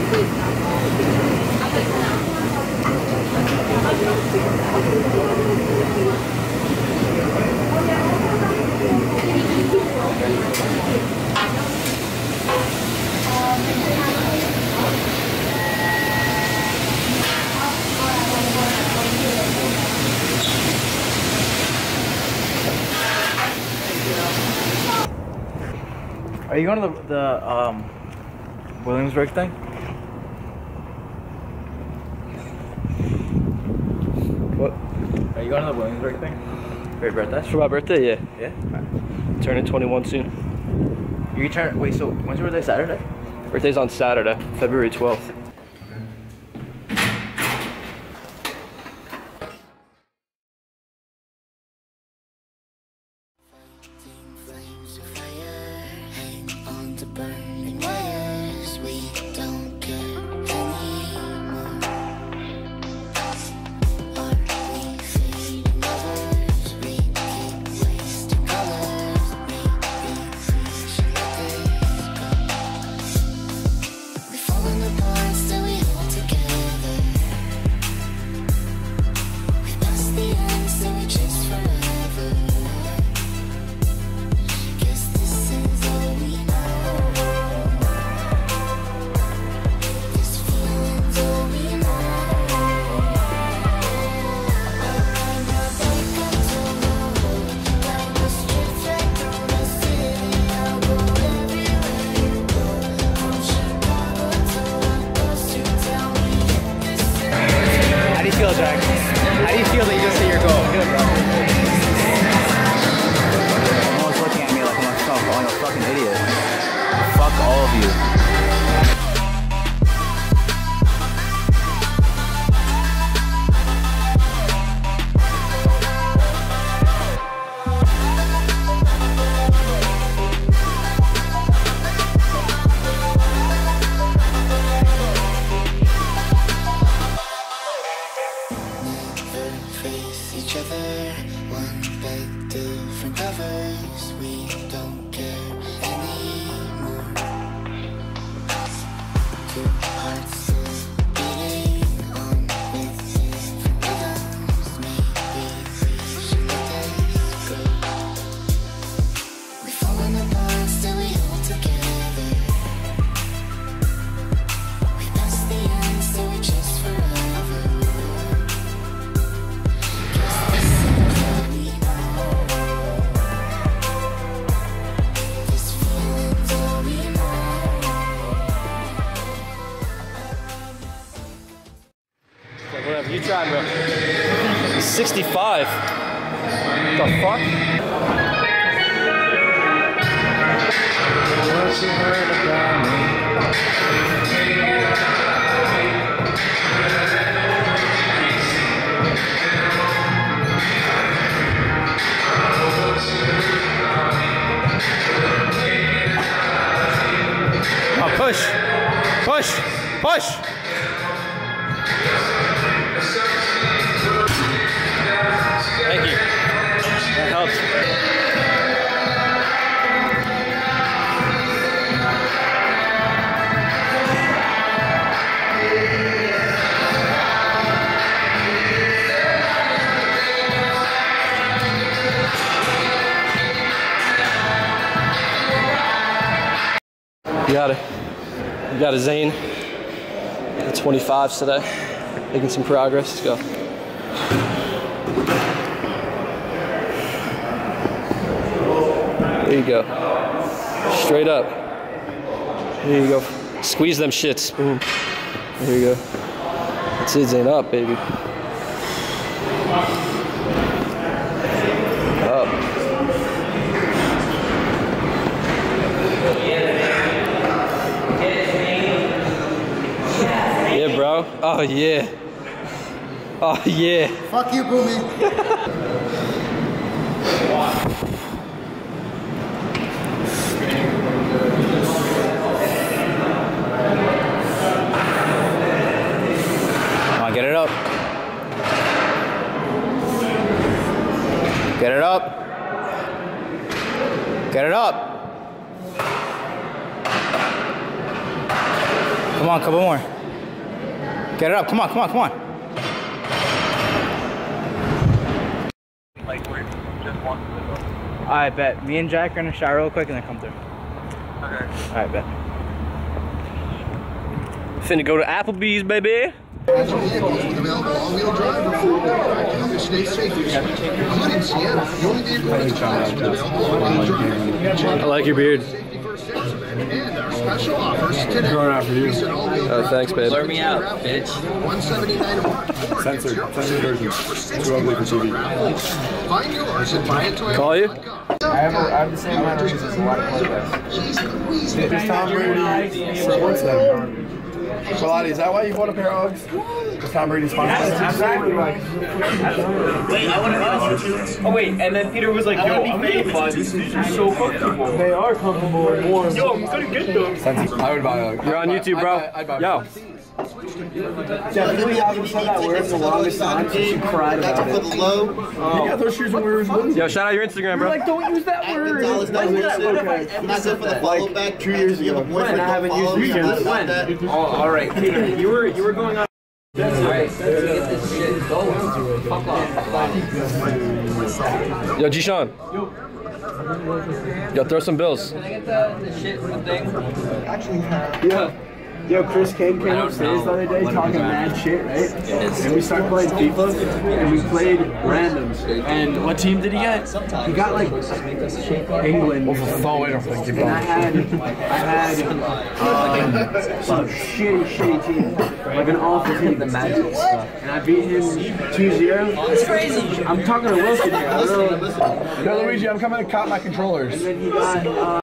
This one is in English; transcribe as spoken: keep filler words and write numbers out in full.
Are you going to the, the um, Williamsburg thing? What? Are you going to the Williamsburg thing? For your birthday? For my birthday, yeah. Yeah? Right. Turning twenty-one soon. You turn, wait, so when's your birthday? Saturday? Birthday's on Saturday, February twelfth. How do you feel that you just hit your goal? Good, bro. Everyone's looking at me like I'm a, I'm a fucking idiot. Fuck all of you. Whatever, you try, bro. sixty-five. What the fuck? What you heard about me? Oh, push! Push! Push! Thank you. That helps. You got it. You got a Zane. The twenty-fives today. Making some progress. Let's go. There you go. Straight up. There you go. Squeeze them shits. Boom. There you go. That's it, Zane. Up, baby. Up. Yeah, bro. Oh, yeah. Oh, yeah. Fuck you, Boomy. Get it up. Get it up. Get it up. Come Come on, couple more. Get it up. Come on, come on, come on. Like we're just one. Alright, bet. Me and Jack are gonna shower real quick and then come through. Okay. Alright, bet. Finna go to Applebee's, baby. Vehicles with available all-wheel drive or four-wheel drive to help you stay safe. Including Sienna, the only vehicle in its class with available all-wheel drive. I like your beard. Safety first sales event and our special offers today. Growing out for you. Oh, thanks, babe. Blur me out, bitch. one seventy-nine a month. Censored. Censored version. Too ugly for T V. Find yours at buy it toy. Call you? I have, a, I have the same amount of rings as a lot of podcasts. Is Tom Brady sports them? Pilati, is that why you bought a pair of Uggs? Because Tom Brady sponsors them? Exactly right. Wait, I want to ask you. Oh wait, and then Peter was like, "Yo, I'm gonna buy these. These are so comfortable." They are comfortable and warm. Yo, I'm gonna get them. I would buy Uggs. You're on YouTube, bro. I'd buy, I'd buy Yo. Definitely haven't said that word for the longest time since you cried about it. You got those shoes when we were little. Yo, shout out your Instagram, bro. Like, don't use that word. Gonzalez doesn't Okay. I'm not good for the follow back. Two years ago. When I haven't used me. it I'm not since. about that. Oh, all right, Peter, you were you were going on. Alright, let's get this shit going. Fuck off. Yo, G-Sean. Yo, throw some bills. Can I get the, the shit thing? Yeah. Yo, Chris Kane came upstairs the other day talking mad shit, right? And we started playing FIFA, and we played randoms. And what team did he get? He got like England. And I had, I had um, some shitty, shitty team, like an awful team, the Magic. And I beat him two zero. That's crazy. I'm talking to Wilson here. I don't know. Yo, Luigi, I'm coming to cop my controllers. And then he got. Uh,